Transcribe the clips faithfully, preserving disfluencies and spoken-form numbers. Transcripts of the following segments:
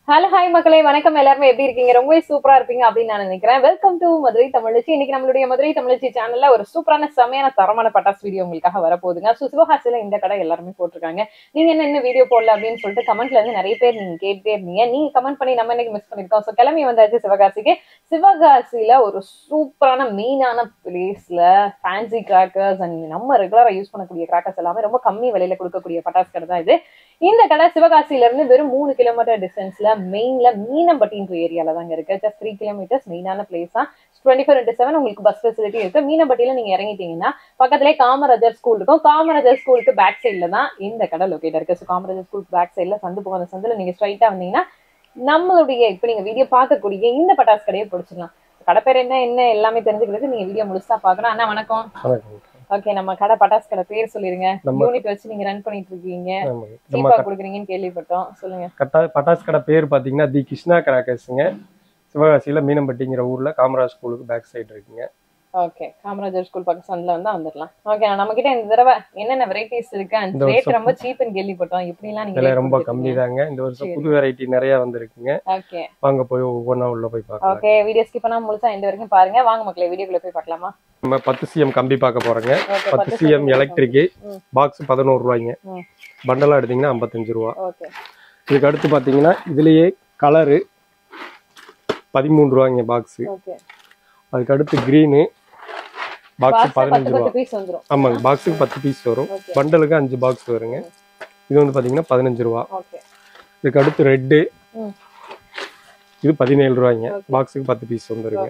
Hello hi மக்களே, வணக்கம். எல்லாருமே எப்படி இருக்கீங்க? ரொம்ப சூப்பரா இருப்பீங்க அப்படின்னு நான் நினைக்கிறேன். Welcome to Madurai Tamizhachi. இன்னைக்கு நம்மளுடைய மதுரை தமிழச்சி சேனல்ல ஒரு சூப்பரான செமையான தரமான பட்டாசு வீடியோ உங்களுக்காக வரப்போகுதுங்க. ஸோ சிவகாசியில இந்த கடை எல்லாருமே போட்டிருக்காங்க. நீங்க என்ன என்ன வீடியோ போடல அப்படின்னு சொல்லிட்டு கமெண்ட்ல இருந்து நிறைய பேர் நீங்க கேட்டே இருந்தீங்க. நீங்க கமெண்ட் பண்ணி நம்ம இன்னைக்கு மிஸ் பண்ணிருக்கோம். ஸோ கிளம்பி வந்தாச்சு சிவகாசிக்கு. சிவகாசியில ஒரு சூப்பரான மெயினான பிளேஸ்ல ஃபேன்சி கிராக்கர்ஸ் அண்ட் நம்ம ரெகுலரா யூஸ் பண்ணக்கூடிய கிராக்கர்ஸ் எல்லாமே ரொம்ப கம்மி விலையில கொடுக்கக்கூடிய பட்டாசு கடை தான் இது. இந்த கடை சிவகாசியில இருந்து வெறும் மூணு கிலோமீட்டர் டிஸ்டன்ஸ்ல மெயின்ல மீனம்பட்டின்ற ஏரியால தாங்க இருக்கு. ஜஸ்ட் த்ரீ கிலோமீட்டர்ஸ் மெயினான பிளேஸ் தான். டுவெண்ட்டி ஃபோர் இன்டூ செவன் உங்களுக்கு பஸ் ஃபெசிலிட்டி இருக்கு. மீனம்பட்டியில நீங்க இறங்கிட்டீங்கன்னா பக்கத்திலே காமராஜர் ஸ்கூல் இருக்கும். காமராஜர் ஸ்கூலுக்கு பேக் சைட்ல தான் இந்த கடை லொகேட் இருக்கு. ஸோ காமராஜர் ஸ்கூல் பேக் சைட்ல சந்து போகிற சந்துல நீங்க ஸ்ட்ரைட்டா வந்தீங்கன்னா நம்மளுடைய இப்ப நீங்க வீடியோ பார்க்கக்கூடிய இந்த பட்டாசு கடையை பிடிச்சிடலாம். கடை பேர் என்ன என்ன எல்லாமே தெரிஞ்சுக்கிறதுக்கு நீங்க வீடியோ முழுசா பாக்கணும். அண்ணா வணக்கம். ஓகே, நம்ம கடை பட்டாசு கடை பேர் சொல்லிருங்க. யூனிட் வச்சு நீங்க ரன் பண்ணிட்டு இருக்கீங்க, சீப்பா குடுக்குறீங்கன்னு கேள்விப்பட்டோம். சொல்லுங்க. பட்டாசு கடை பேர் பாத்தீங்கன்னா தி கிருஷ்ணா கிராக்கர்ஸ்ங்க. சிவகாசியில மீனம்பட்டிங்கிற ஊர்ல காமராஜ் ஸ்கூலுக்கு பேக் சைடு இருக்குங்க. ஓகே, காமராஜர் ஸ்கூல் பக்கம் சந்தில வந்து வந்துடலாம். ஓகே, நம்ம கிட்ட இந்த தடவை என்னென்ன வெரைட்டிஸ் இருக்கு அண்ட் ரேட் ரொம்ப சீப்னு கேள்விப்பட்டோம். இப்படி எல்லாம் நீங்க ரொம்ப கம்மி தாங்க. இந்த வருஷம் புது வெரைட்டி நிறைய வந்திருக்குங்க. ஓகே, வாங்க போய் ஒவ்வொன்றா உள்ள போய் பார்க்கலாம். ஓகே, வீடியோ ஸ்கிப் பண்ணாம முழுசா இந்த வரைக்கும் பாருங்க. வாங்க மக்களே, வீடியோக்குள்ள போய் பார்க்கலாமா? நம்ம பத்து சிஎம் கம்பி பார்க்க போறோங்க. பத்து சிஎம் எலக்ட்ரிக் பாக்ஸ் பதினோரு ரூபாய்ங்க. பண்டலா எடுத்தீங்கன்னா ஐம்பத்தஞ்சு ரூபா. ஓகே, இதுக்கு அடுத்து பாத்தீங்கன்னா இதுலயே கலரு பதிமூணு ரூபாய்ங்க பாக்ஸ். ஓகே, அதுக்கு அடுத்து கிரீனு பாக்ஸ் பதினஞ்சு ரூபா. ஆமாங்க, பாக்ஸுக்கு பத்து பீஸ் வரும். பண்டலுக்கு அஞ்சு பாக்ஸ் வருங்க. இது வந்து பாத்தீங்கன்னா பதினஞ்சு ரூபா. இதுக்கு அடுத்து ரெட்டு, இது பதினேழு ரூபாய்ங்க. பாக்ஸுக்கு பத்து பீஸ் வந்துருங்க.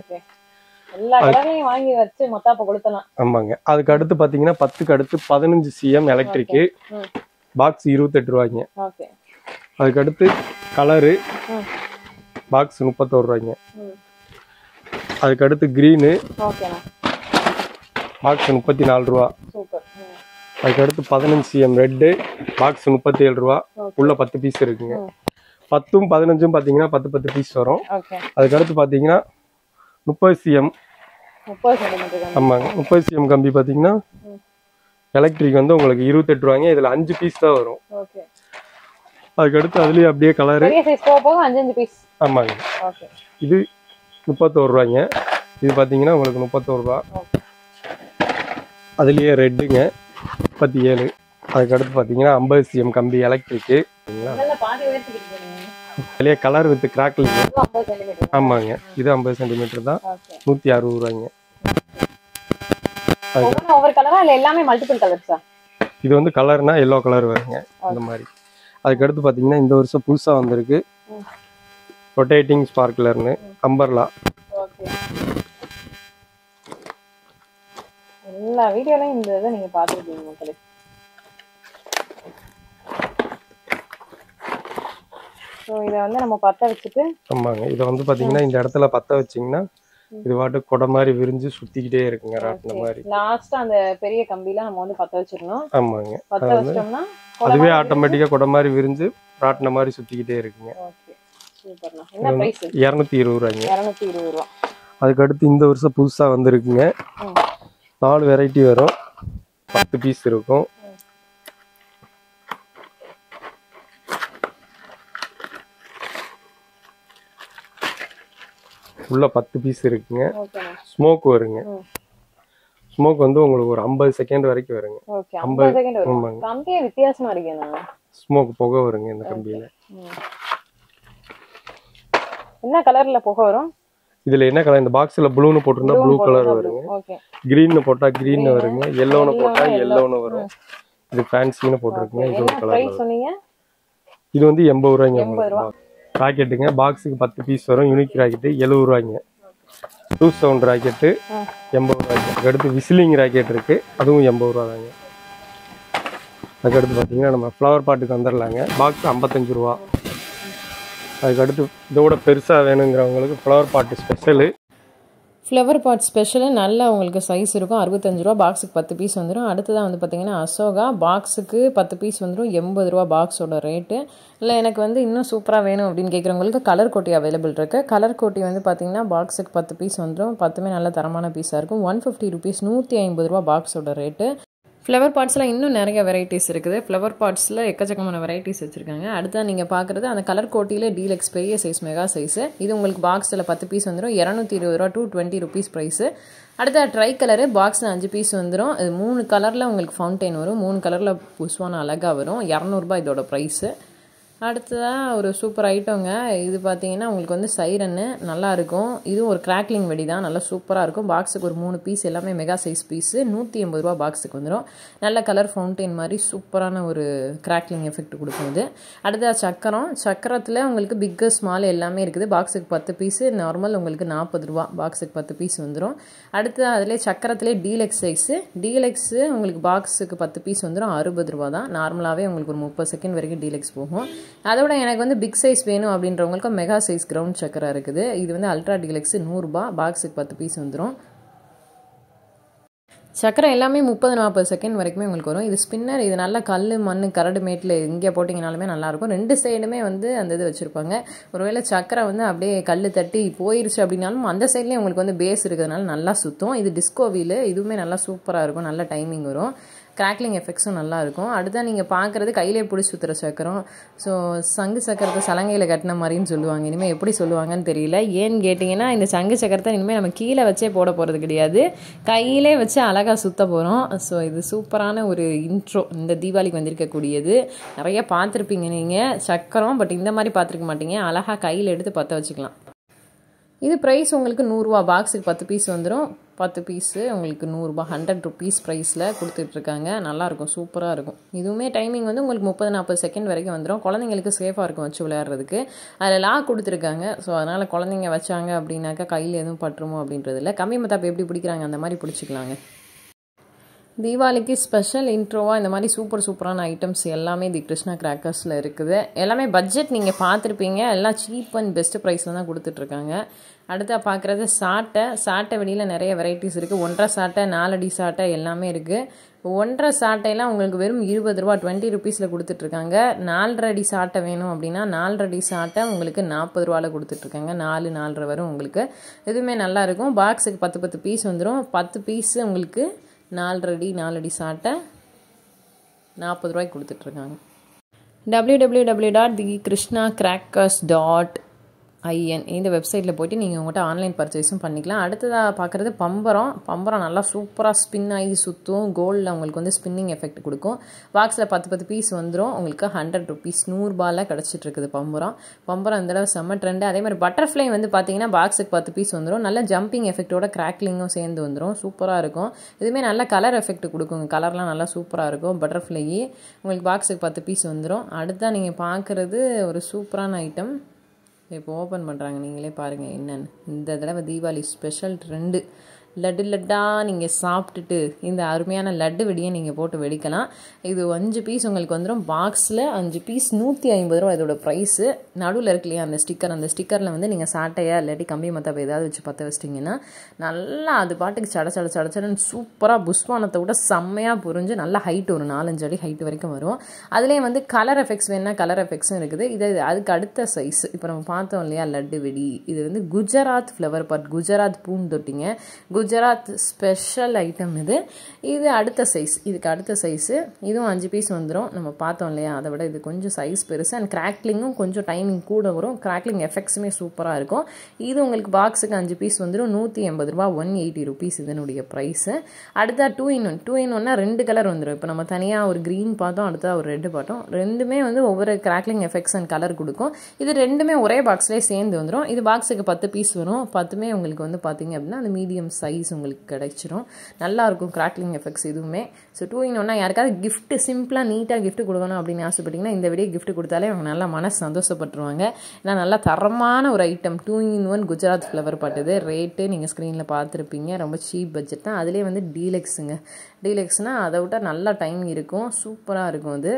ஆமாங்க. அதுக்கு அடுத்து பாத்தீங்கன்னா பத்துக்கு அடுத்து பதினஞ்சு சிஎம் எலக்ட்ரிக் பாக்ஸ் இருபத்தெட்டு ரூபாய்ங்க. அதுக்கு அடுத்து கலரு பாக்ஸ் முப்பத்தோரு ரூபாய்ங்க. அதுக்கு அடுத்து கிரீனு பாக்ஸ் முப்பத்தி நாலு ரூபா. அதுக்கு அடுத்து பதினஞ்சு சிஎம் ரெட்டு பாக்ஸ் முப்பத்தி ஏழு ரூபா. உள்ள பத்து பீஸ் இருக்குங்க. பத்தும் பதினஞ்சும் பாத்தீங்கன்னா பத்து பத்து பீஸ் வரும். அதுக்கு அடுத்து பாத்தீங்கன்னா முப்பது சிஎம். ஆமாங்க, முப்பது சிஎம் கம்பி பாத்தீங்கன்னா எலக்ட்ரிக் வந்து உங்களுக்கு இருபத்தெட்டு ரூபாய்ங்க. இதுல அஞ்சு பீஸ் தான் வரும். அதுக்கு அடுத்து அதுலயே அப்படியே கலரு. ஆமாங்க, இது முப்பத்தோரு ரூபாய்ங்க. இது பாத்தீங்கன்னா உங்களுக்கு முப்பத்தோரு ரூபா. அதுலயே ரெட்டுங்க முப்பத்தி ஏழு. அதுக்கு அடுத்து பாத்தீங்கன்னா ஐம்பது சிஎம் கம்பி எலக்ட்ரிக். அதுலயே கலர் வித் கிராக்கில். ஆமாங்க, இது ஐம்பது சென்டிமீட்டர் தான். நூத்தி அறுபது ரூபாய்ங்க. இது வந்து கலர்னா எல்லோ கலர் வருங்க அந்த மாதிரி. அதுக்கு அடுத்து பாத்தீங்கன்னா இந்த வருஷம் புதுசா வந்திருக்கு ரொட்டேட்டிங் ஸ்பார்க்லர்னு அம்பர்லா. எல்லா வீடியோலயும் இந்த இதை நீங்க பாத்துருக்கீங்க மக்களே. ஸோ இதை வந்து நம்ம பற்ற வச்சுட்டு. ஆமாங்க, இதை வந்து பாத்தீங்கன்னா இந்த இடத்துல பற்ற வச்சீங்கன்னா இது பாட்டு கொடை மாதிரி விரிஞ்சு சுத்திக்கிட்டே இருக்குங்க ராட்டின மாதிரி. லாஸ்டா அந்த பெரிய கம்பியில நம்ம வந்து பற்ற வச்சிடணும். ஆமாங்க, பற்ற வச்சிட்டோம்னா அதுவே ஆட்டோமேட்டிக்கா கொடை மாதிரி விரிஞ்சு ராட்டின மாதிரி சுத்திக்கிட்டே இருக்குங்க. என்ன பிரைஸ்? இருநூத்தி இருபது ரூபாய்ங்க. இருநூத்தி இருபது ரூபா. அதுக்கு அடுத்து இந்த வருஷம் புதுசா வந்திருக்குங்க. நாலு வெரைட்டி வரும். பத்து பீஸ் இருக்கும். உள்ள பத்து பீஸ் இருக்குங்க. ஸ்மோக் வருங்க. ஸ்மோக் வந்து உங்களுக்கு ஒரு ஐம்பது செகண்ட் வரைக்கும் வருங்க. ஐம்பது செகண்ட் வரும். கம்பியே வித்தியாசமா இருக்குங்க. ஸ்மோக் புகை வருங்க இந்த கம்பியில. என்ன கலர்ல புகை வரும்? இதுல என்ன கலர்? இந்த பாக்ஸ்ல ப்ளூன்னு போட்டிருந்தா ப்ளூ கலர் வருங்க. கிரீன் போட்டா கிரீன் வருங்க. எல்லோன்னு போட்டா எல்லோன்னு வரும். இது ஃபேன்சின்னு போட்டிருக்குங்க. இது ஒரு கலர் சொன்னீங்க. இது வந்து எண்பது ரூபாய்ங்க. ராக்கெட்டுங்க. பாக்ஸுக்கு பத்து பீஸ் வரும். யூனிக் ராக்கெட்டு எழுபது ரூபாய்ங்க. டூ சவுண்ட் ராக்கெட்டு எண்பது ரூபாய்ங்க. அதுக்கடுத்து விசிலிங் ராக்கெட் இருக்கு, அதுவும் எண்பது ரூபா தாங்க. அதுக்கடுத்து பார்த்தீங்கன்னா நம்ம ஃப்ளவர் பாட்டுக்கு வந்துடலாங்க. பாக்ஸ் ஐம்பத்தஞ்சு ரூபா. அதுக்கடுத்து இதோட பெருசாக வேணுங்கிறவங்களுக்கு flower pot special. Flower pot special நல்லா உங்களுக்கு சைஸ் இருக்கும். அறுபத்தஞ்சு ரூபா. பாக்ஸுக்கு பத்து பீஸ் வந்துடும். அடுத்ததான் வந்து பார்த்தீங்கன்னா அசோகா. பாக்ஸுக்கு பத்து பீஸ் வந்துடும். எண்பது ரூபா பாக்ஸோட ரேட்டு. இல்லை எனக்கு வந்து இன்னும் சூப்பராக வேணும் அப்படின்னு கேட்குறவங்களுக்கு கலர் கோட்டி அவைலபிள் இருக்குது. கலர் கோட்டி வந்து பார்த்தீங்கன்னா பாக்ஸுக்கு பத்து பீஸ் வந்துடும். பத்துமே நல்ல தரமான பீஸாக இருக்கும். One fifty rupees. நூற்றி ஐம்பது ரூபா பாக்ஸோட ரேட்டு. ஃப்ளவர் பாட்ஸில் இன்னும் நிறைய வெரைட்டிஸ் இருக்குது. ஃப்ளவர் பாட்ஸில் எக்கச்சக்கமான வெரைட்டிஸ் வச்சுருக்காங்க. அடுத்து நீங்கள் பார்க்குறது அந்த கலர் கோட்டியில் டீலக்ஸ் பெரிய சைஸ் மெகா சைஸு. இது உங்களுக்கு பாக்ஸில் பத்து பீஸ் வந்துடும். இரநூத்தி இருபது ரூபா டூ டுவெண்ட்டி ருபீஸ் ப்ரைஸு. அடுத்த ட்ரை கலரு பாக்ஸில் அஞ்சு பீஸ் வந்துடும். இது மூணு கலரில் உங்களுக்கு ஃபவுண்டைன் வரும். மூணு கலரில் புஷ்வான அழகாக வரும். இரநூறுபா இதோட ப்ரைஸு. அடுத்ததாக ஒரு சூப்பர் ஐட்டங்க. இது பார்த்தீங்கன்னா உங்களுக்கு வந்து சைரன்னு நல்லாயிருக்கும். இதுவும் ஒரு கிராக்லிங் வெடி தான். நல்லா சூப்பராக இருக்கும். பாக்ஸுக்கு ஒரு மூணு பீஸ் எல்லாமே மெகா சைஸ் பீஸு. நூற்றி எண்பது ரூபா பாக்ஸுக்கு வந்துடும். நல்ல கலர் ஃபவுண்டைன் மாதிரி சூப்பரான ஒரு கிராக்லிங் எஃபெக்ட் கொடுக்கும் இது. அடுத்ததாக சக்கரம். சக்கரத்தில் உங்களுக்கு பிக்கு ஸ்மால் எல்லாமே இருக்குது. பாக்ஸுக்கு பத்து பீஸு. நார்மல் உங்களுக்கு நாற்பது ரூபா பாக்ஸுக்கு பத்து பீஸ் வந்துடும். அடுத்து அதிலே சக்கரத்திலே டீலக்ஸ் சைஸு. டீலக்ஸு உங்களுக்கு பாக்ஸுக்கு பத்து பீஸ் வந்துடும். அறுபது ரூபா தான். நார்மலாகவே உங்களுக்கு ஒரு முப்பது செகண்ட் வரைக்கும் டீலக்ஸ் போகும். அதோட எனக்கு வந்து பிக் சைஸ் வேணும் அப்படின்றவங்களுக்கு மெகா சைஸ் கிரவுண்ட் சக்கரா இருக்குது. இது வந்து அல்ட்ரா டீலக்ஸ் நூறுரூபா. பாக்ஸுக்கு பத்து பீஸ் வந்துடும். சக்கரை எல்லாமே முப்பது நாற்பது செகண்ட் வரைக்குமே உங்களுக்கு வரும். இது ஸ்பின்னர். இது நல்லா கல் மண் கரடு மேட்டில் எங்கே போட்டிங்கனாலுமே நல்லாயிருக்கும். ரெண்டு சைடுமே வந்து அந்த இது வச்சுருப்பாங்க. ஒருவேளை சக்கரை வந்து அப்படியே கல் தட்டி போயிருச்சு அப்படின்னாலும் அந்த சைட்லேயும் உங்களுக்கு வந்து பேஸ் இருக்கிறதுனால நல்லா சுற்றும். இது டிஸ்கோ வீலு. இதுவுமே நல்லா சூப்பராக இருக்கும். நல்ல டைமிங் வரும். கிராக்லிங் எஃபெக்ட்ஸும் நல்லாயிருக்கும். அடுத்தா நீங்கள் பார்க்குறது கையிலே பிடிச்சி சுற்றுற சக்கரம். ஸோ சங்கு சக்கரத்தை சலங்கையில் கட்டின மாதிரின்னு சொல்லுவாங்க. இனிமேல் எப்படி சொல்லுவாங்கன்னு தெரியல. ஏன்னு கேட்டிங்கன்னா இந்த சங்கு சக்கரத்தை இனிமேல் நம்ம கீழே வச்சே போட போகிறது கிடையாது. கையிலே வச்சு அழகாக சுற்ற போகிறோம். ஸோ இது சூப்பரான ஒரு இன்ட்ரோ இந்த தீபாவளிக்கு வந்திருக்கக்கூடியது. நிறைய பார்த்துருப்பீங்க நீங்கள் சக்கரம். பட் இந்த மாதிரி பார்த்துருக்க மாட்டீங்க. அழகாக கையில் எடுத்து பற்ற வச்சுக்கலாம். இது ப்ரைஸ் உங்களுக்கு நூறுரூவா. பாக்ஸுக்கு பத்து பீஸ் வந்துடும். பத்து பீஸு உங்களுக்கு நூறுரூபா ஹண்ட்ரட் ருபீஸ் ப்ரைஸில் கொடுத்துட்ருக்காங்க. நல்லாயிருக்கும். சூப்பராக இருக்கும். இதுவுமே டைமிங் வந்து உங்களுக்கு முப்பது நாற்பது செகண்ட் வரைக்கும் வந்துடும். குழந்தைங்களுக்கு சேஃபாக இருக்கும் வச்சு விளையாடுறதுக்கு. அதில் லாக் கொடுத்துருக்காங்க. ஸோ அதனால் குழந்தைங்க வச்சாங்க அப்படின்னாக்கா கையில் எதுவும் பட்டுருமோ அப்படின்றது இல்லை. கம்பி மத்தாப்பு எப்படி பிடிக்கிறாங்க அந்த மாதிரி பிடிச்சிக்கலாங்க. தீபாவளிக்கு ஸ்பெஷல் இன்ட்ரோவாக இந்த மாதிரி சூப்பர் சூப்பரான ஐட்டம்ஸ் எல்லாமே தி கிருஷ்ணா கிராக்கர்ஸில் இருக்குது. எல்லாமே பட்ஜெட் நீங்கள் பார்த்துருப்பீங்க. எல்லாம் சீப் அண்ட் பெஸ்ட் ப்ரைஸில் தான் கொடுத்துட்ருக்காங்க. அடுத்தா பார்க்குறது சாட்டை. சாட்டை வெளியில் நிறைய வெரைட்டிஸ் இருக்குது. ஒன்றரை சாட்டை நாலடி சாட்டை எல்லாமே இருக்குது. ஒன்றரை சாட்டையெல்லாம் உங்களுக்கு வெறும் இருபது ரூபா டுவெண்ட்டி ருபீஸில் கொடுத்துட்ருக்காங்க. நாலரை அடி சாட்டை வேணும் அப்படின்னா நாலரை அடி சாட்டை உங்களுக்கு நாற்பது ரூபாவில் கொடுத்துட்ருக்காங்க. நாலு நாலரை வரும் உங்களுக்கு. இதுவுமே நல்லாயிருக்கும். பாக்ஸுக்கு பத்து பத்து பீஸ் வந்துடும். பத்து பீஸு உங்களுக்கு நாலரடி நாலடி சாட்டை நாற்பது ரூபாய்க்கு கொடுத்துட்ருக்காங்க. W W W dot the Krishna crackers dot IN இந்த வெப்சைட்டில் போய்ட்டு நீங்கள் உங்கள்கிட்ட ஆன்லைன் பர்ச்சேஸும் பண்ணிக்கலாம். அடுத்ததாக பார்க்குறது பம்பரம். பம்பரம் நல்லா சூப்பராக ஸ்பின் ஆகி சுற்றும். கோல்டில் உங்களுக்கு வந்து ஸ்பின்னிங் எஃபெக்ட் கொடுக்கும். பாக்ஸில் பத்து பத்து பீஸ் வந்துடும். உங்களுக்கு ஹண்ட்ரட் ருபீஸ் நூறுரூபாவில் கிடச்சிட்டு இருக்குது பம்பரம். பம்பரம் இந்த தடவை செம்ம ட்ரெண்டு. அதே மாதிரி பட்டர்ஃப்ளை வந்து பார்த்தீங்கன்னா பாக்ஸுக்கு பத்து பீஸ் வந்துடும். நல்ல ஜம்பிங் எஃபெக்டோட கிராக்லிங்கும் சேர்ந்து வந்துடும். சூப்பராக இருக்கும். இதுவுமே நல்ல கலர் எஃபெக்ட் கொடுக்குங்க. கலர்லாம் நல்லா சூப்பராக இருக்கும். பட்டர்ஃப்ளை உங்களுக்கு பாக்ஸுக்கு பத்து பீஸ் வந்துடும். அடுத்தா நீங்கள் பார்க்குறது ஒரு சூப்பரான ஐட்டம். இப்போ ஓப்பன் பண்ணுறாங்க. நீங்களே பாருங்கள் என்னென்னு. இந்த தடவை தீபாவளி ஸ்பெஷல் ட்ரெண்டு லட்டு லட்டாக நீங்கள் சாப்பிட்டுட்டு இந்த அருமையான லட்டு வெடியை நீங்கள் போட்டு வெடிக்கலாம். இது அஞ்சு பீஸ் உங்களுக்கு வந்துடும். பாக்ஸில் அஞ்சு பீஸ் நூற்றி ஐம்பது ரூபா இதோட ப்ரைஸு. நடுவில் இருக்கு இல்லையா அந்த ஸ்டிக்கர். அந்த ஸ்டிக்கரில் வந்து நீங்கள் சாட்டையா இல்லாட்டி கம்பி மத்தாப்பு ஏதாவது வச்சு பற்ற வச்சிட்டிங்கன்னா நல்லா அது பாட்டுக்கு சட சட சட சடன்னு சூப்பராக புஷ்வானத்தை விட செம்மையாக புரிஞ்சு நல்லா ஹைட் ஒரு நாலஞ்சு அடி ஹைட் வரைக்கும் வரும். அதுலேயே வந்து கலர் எஃபெக்ட்ஸ் வேணுன்னா கலர் எஃபெக்ட்ஸும் இருக்குது. இது அதுக்கு அடுத்த சைஸ் இப்போ நம்ம பார்த்தோம் இல்லையா லட்டு வெடி. இது வந்து குஜராத் ஃப்ளவர் பாட். குஜராத் பூந்தொட்டிங்க. குஜராத் ஸ்பெஷல் ஐட்டம் இது. இது அடுத்த சைஸ். இதுக்கு அடுத்த சைஸு. இதுவும் அஞ்சு பீஸ் வந்துடும். நம்ம பார்த்தோம் இல்லையா அதை விட இது கொஞ்சம் சைஸ் பெருசு. அண்ட் கிராக்லிங்கும் கொஞ்சம் டைமிங் கூட வரும். கிராக்லிங் எஃபெக்ட்ஸுமே சூப்பராக இருக்கும். இது உங்களுக்கு பாக்ஸுக்கு அஞ்சு பீஸ் வந்துடும். நூற்றி எண்பது ரூபா ஒன் எயிட்டி ருபீஸ் இதனுடைய ப்ரைஸு. அடுத்தா two in one. Two in ஒன்னா ரெண்டு கலர் வந்துடும். இப்போ நம்ம தனியாக ஒரு க்ரீன் பார்த்தோம். அடுத்தா ஒரு ரெட்டு பார்த்தோம். ரெண்டுமே வந்து ஒவ்வொரு கிராக்லிங் எஃபெக்ட்ஸ் அண்ட் கலர் கொடுக்கும். இது ரெண்டுமே ஒரே பாக்ஸ்லேயே சேர்ந்து வந்துடும். இது பாக்ஸுக்கு பத்து பீஸ் வரும். பத்துமே உங்களுக்கு வந்து பார்த்தீங்க அப்படின்னா அந்த மீடியம் சைஸ் உங்களுக்கு கிடைச்சிரும். நல்லாயிருக்கும் கிராக்லிங் எஃபெக்ட்ஸ் இதுவுமே. ஸோ டூ இன் ஒன்னா யாருக்காவது கிஃப்ட்டு சிம்பிளாக நீட்டாக கிஃப்ட் கொடுக்கணும் அப்படின்னு ஆசைப்பட்டிங்கன்னா இந்த வீடியோ கிஃப்ட் கொடுத்தாலே அவங்க நல்லா மனசு சந்தோஷப்பட்டுருவாங்க. ஏன்னா நல்லா தரமான ஒரு item. Two in one Gujarat flower பாட்டுது. ரேட்டு நீங்கள் ஸ்க்ரீனில் பார்த்துருப்பீங்க. ரொம்ப சீப் பட்ஜெட் தான். அதுலேயே வந்து டீலக்ஸுங்க. டீலக்ஸ்னால் அதை விட்டால் நல்லா டைம் இருக்கும். சூப்பராக இருக்கும். அது